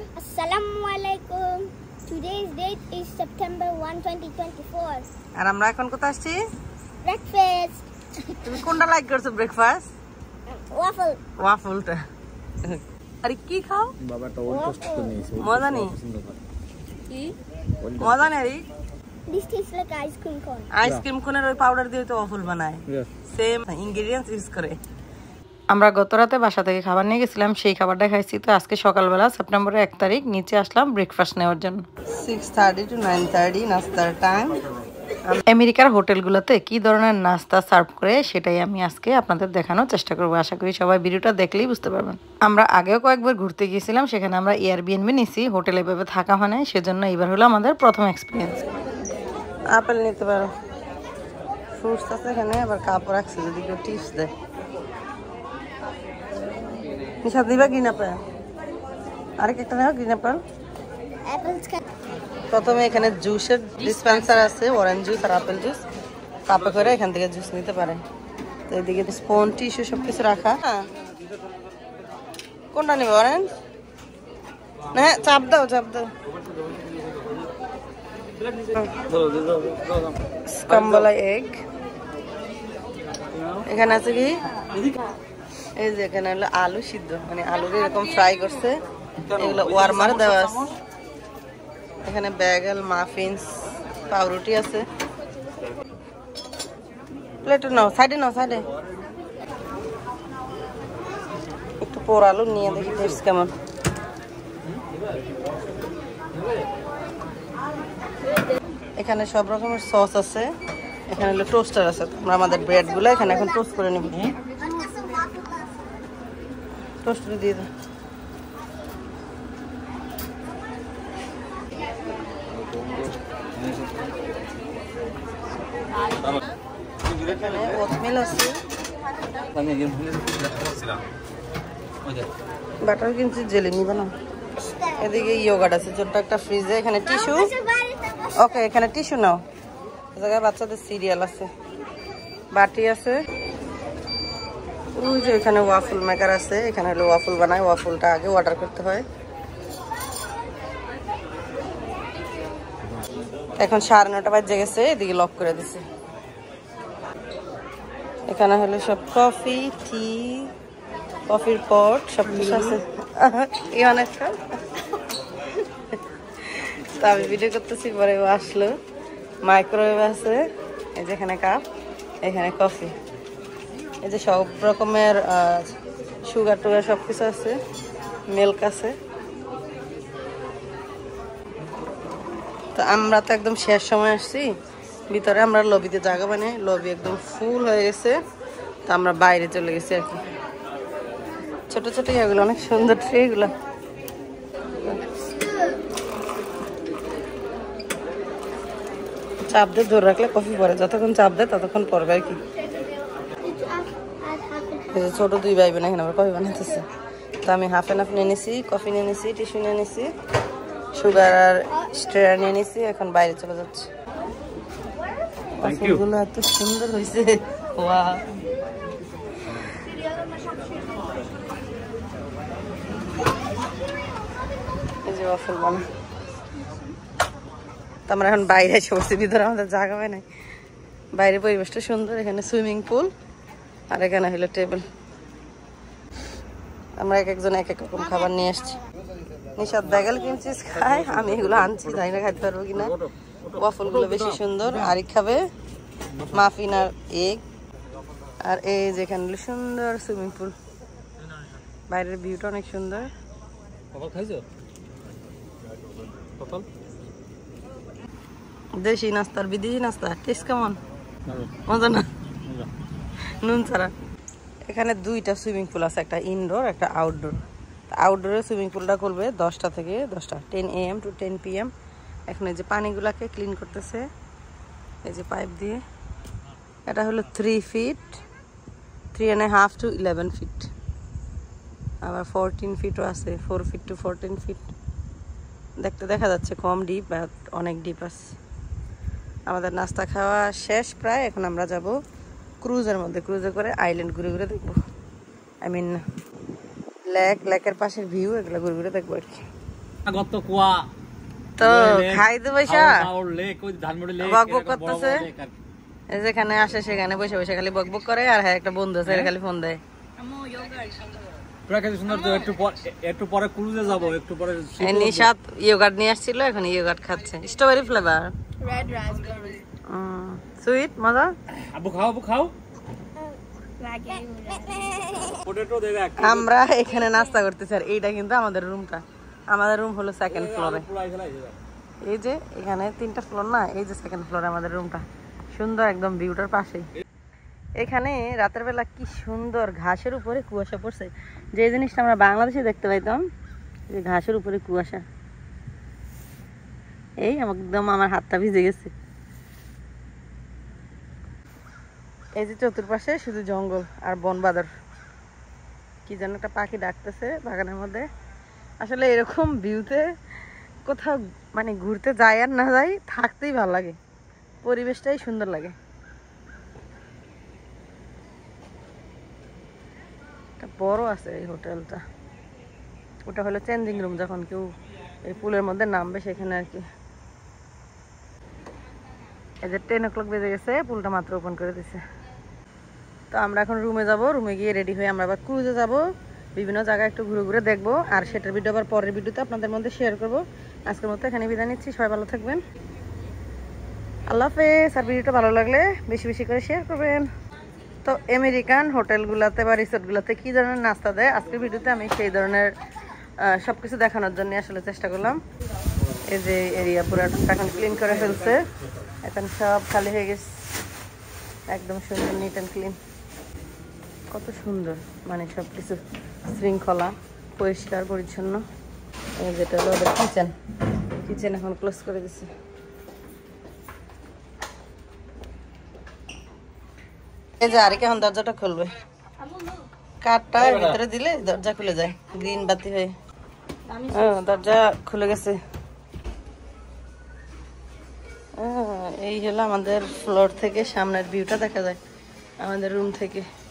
Assalamualaikum. Today's date is September 1, 2024. আর আমরা এখন কোথায় আসছি? Breakfast. তুমি কোনটা লাইক করছো ব্রেকফাস্ট? Waffle. ওয়াফলটা। আরে কি খাও? বাবাটা ওল টোস্ট করে নিয়েছে। মজা নেই। কি? মজা নেই। This tastes like ice cream cone. Ice cream কোনের ওই পাউডার দিয়ে তো ওয়াফল বানায়। সেম ইনগ্রেডিয়েন্টস ইউজ করে। আমরা গত রাতে বাসা থেকে খাবার নিয়ে গেছিলাম, সেই খাবারটা খাইছি। তো আজকে সকালবেলা সেপ্টেম্বরের 1 তারিখ নিচে আসলাম ব্রেকফাস্ট নেওয়ার জন্য। 6:30 to 9:30 নাস্তার টাইম। আমেরিকার হোটেলগুলোতে কি ধরনের নাস্তা সার্ভ করে সেটাই আমি আজকে আপনাদের দেখানোর চেষ্টা করবো। আশা করি সবাই ভিডিওটা দেখলেই বুঝতে পারবেন। আমরা আগেও কয়েকবার ঘুরতে গিয়েছিলাম, সেখানে আমরা এয়ারবিএনবি নিছি, হোটেলে এভাবে থাকা হয় না, সেজন্য এবার হলো আমাদের প্রথম এক্সপিরিয়েন্স। আপেল নিতে পারো, ফ্রুটস আছে এখানে, আবার কাপড় রাখছে যদি কেউ টিপস দেয়। নিশা দিবা গ্রিন আপেল, আরেক একটা নেওয়া গ্রিন আপেল। Apples can. প্রথমে এখানে জুসের ডিসপেন্সার আছে, অরেঞ্জ জুস আর আপেল জুস, কাপে করে এখান থেকে জুস নিতে পারে। তো এদিকে স্পুন টিস্যু সব কিছু রাখা। কোনটা নেবে, অরেঞ্জ? না চাপ দাও, চাপ দাও। স্ক্রাম্বল এগ এখানে আছে কি, এই যে এখানে হলো আলু সিদ্ধ, মানে আলুর এরকম ফ্রাই করছে, এগুলো ওয়ার্মার দেওয়া আছে। এখানে ব্যাগেল, মাফিনস, পাউরুটি আছে। প্লেটে নাও, সাইডে নাও, সাইডে। একটু পোড়ালু নিয়ে দেখি টেস্ট কেমন। এখানে সব রকমের সস আছে, এখানে হলো টোস্টার আছে। আমরা আমাদের ব্রেড গুলো এখানে এখন টোস্ট করে নেব। টোস্টার দিয়ে দাও। এখানে ওটমিল আছে, বাটার কিনছি, জেলি নিবে না। এদিকে ইয়োগার্ট আছে ছোট্ট একটা ফ্রিজে। এখানে টিস্যু, ওকে এখানে টিস্যু নাও। জায়গায় বাচ্চাদের সিরিয়াল আছে, বাটি আছে। ওই যে এখানে ওয়াফল মেকার আছে, এখানে হলো ওয়াফল বানায়। ওয়াফলটা আগে অর্ডার করতে হয়। এখন 9:30 বাজে গেছে, এদিকে লক করে দিছে। এখানে হলো সব কফি, টি, কফির পট সব কিছু আছে। এই অনেকটা তো আমি ভিডিও করতেছি, পরে ও আসলো। মাইক্রোওয়েভ আছে, এই যে এখানে কাপ, এখানে কফি, এই যে সব রকমের সুগার টুগার সব কিছু আছে, মিল্ক আছে। তো আমরা তো একদম শেষ সময় আসছি, ভিতরে আমরা লবিতে জায়গা বানাই, লবি একদম ফুল হয়ে গেছে। তো আমরা বাইরে চলে গেছি আর কি। ছোট ছোট এগুলো অনেক সুন্দর ট্রে এগুলো। চাপ দিয়ে ধরে রাখলে কফি পরে, যতক্ষণ চাপ দেয় ততক্ষণ পরবে আর কি। ছোট 2 ভাই বোন এখানে আমরা কফি বানাইতেছি। তো আমি হাফ এন্ড হাফ নিয়ে নিছি, কফি নিয়ে নিছি, টিস্যু নিয়ে নিছি, সুগার আর স্ট্রেয়ার নিয়ে নিছি। এখন বাইরে চলে যাচ্ছি। ফুলগুলো এত সুন্দর হয়েছে, ওয়াও। এই যে ওয়াফল বানা। তো আমরা এখন বাইরে এসে বসছি, ভিতরে আমাদের জায়গা হয় নাই। বাইরে পরিবেশটা সুন্দর, এখানে সুইমিং পুল আর এখানে হলো টেবিল। আমরা এক একজন এক এক রকম খাবার নিয়ে আসছি। নিশাদ ব্যাগেল কিনছিস খায়, আমি এগুলো আনছি, জানি না খাইতে পারবো কিনা। ওয়াফলগুলো বেশি সুন্দর। আরিক খাবে মাফিন আর এগ। আর এই যেখানে সুন্দর সুইমিং পুল, বাইরের ভিউটা অনেক সুন্দর। দেশি নাস্তার বিদেশি নাস্তা টেস্ট কেমন? মজা না? নুন ছাড়া। এখানে 2টা সুইমিং পুল আছে, একটা ইনডোর একটা আউটডোর। আউটডোরে সুইমিং পুলটা করবে 10টা থেকে 10টা, 10 AM to 10 PM। এখন এই যে পানিগুলাকে ক্লিন করতেছে এই যে পাইপ দিয়ে। এটা হলো 3 ফিট, 3.5 to 11 ফিট। আবার 14 ফিটও আছে, 4 ফিট to 14 ফিট। দেখতে দেখা যাচ্ছে কম ডিপ, অনেক ডিপ আছে। আমাদের নাস্তা খাওয়া শেষ প্রায়। এখন আমরা যাব ক্রুজের মধ্যে, ক্রুজে করে আইল্যান্ড ঘুরে ঘুরে দেখবো। আই মিন লেকের পাশের ভিউ, এগুলো ঘুরে ঘুরে দেখবো আর কি। গত কুয়া তো খাই তো পয়সা আর লেক ওই ধানমন্ডি লেক বকবক করতেছে এই যেখানে আসে সেখানে বসে বসে খালি বকবক করে আর হ্যাঁ একটা বন্ধু আছে খালি ফোন দেয় প্রাকৃতিক সৌন্দর্য একটু পরে ক্রুজে যাব একটু পরে নিশাত ইয়োগার্ট নিয়ে আসছিল এখন ইয়োগার্ট খাচ্ছে strawberry flavour Red raspberry. Sweet মজা আবু খাও পটেটো দে দেখ আমরা এখানে নাস্তা করতেছি আর এইটা কিন্তু আমাদের রুমটা আমাদের রুম হলো সেকেন্ড ফ্লোরে এই যে এখানে 3টা ফ্লোর না এই যে সেকেন্ড ফ্লোরে আমাদের রুমটা সুন্দর একদম ভিউটার পাশেই এখানে রাতের বেলা কি সুন্দর ঘাসের উপরে কুয়াশা পড়ছে যে জিনিসটা আমরা বাংলাদেশে দেখতে পাইতাম যে ঘাসের উপরে কুয়াশা এই একদম আমার হাতটা ভিজে গেছে এই যে চতুর্পাশে শুধু জঙ্গল আর বন বাদর কি যেন একটা পাখি ডাকতেছে বাগানের মধ্যে আসলে এরকম ভিউতে কোথাও মানে ঘুরতে যায় আর না যায় থাকতেই ভালো লাগে পরিবেশটাই সুন্দর লাগে বড় আছে এই হোটেলটা ওটা হলো চেঞ্জিং রুম যখন কেউ এই পুলের মধ্যে নামবে সেখানে আর কি এই যে 10 o'clock বেজে গেছে পুলটা মাত্র ওপেন করে দিছে তো আমরা এখন রুমে যাব রুমে গিয়ে রেডি হয়ে আমরা আবার ক্রুজে যাব বিভিন্ন জায়গায় একটু ঘুরে ঘুরে দেখবো আর সেটার ভিডিও আবার পরের ভিডিওতে আপনাদের মধ্যে শেয়ার করব আজকের মতো এখানে বিদায় নিচ্ছি সবাই ভালো থাকবেন আল্লাহ হাফেজ আর ভিডিওটা ভালো লাগলে বেশি বেশি করে শেয়ার করবেন তো আমেরিকান হোটেলগুলোতে বা রিসোর্টগুলোতে কি ধরনের নাস্তা দেয় আজকের ভিডিওতে আমি সেই ধরনের সবকিছু দেখানোর জন্য আসলে চেষ্টা করলাম এই যে এরিয়া পুরাটা এখন ক্লিন করে ফেলছে এখন সব খালি হয়ে গেছে একদম সুন্দর নিট অ্যান্ড ক্লিন কত সুন্দর মানে সব কিছু শৃঙ্খলা পরিষ্কার পরিচ্ছন্ন যেটা হলো ওদের কিচেন এখন ক্লোজ করে দিছে এই যে আর কি এখন দরজাটা খুলবে কাঠটা ভিতরে দিলে দরজা খুলে যায় গ্রিন বাতি হয়ে দরজা খুলে গেছে এই হলো আমাদের ফ্লোর থেকে সামনের ভিউটা দেখা যায় আমাদের রুম থেকে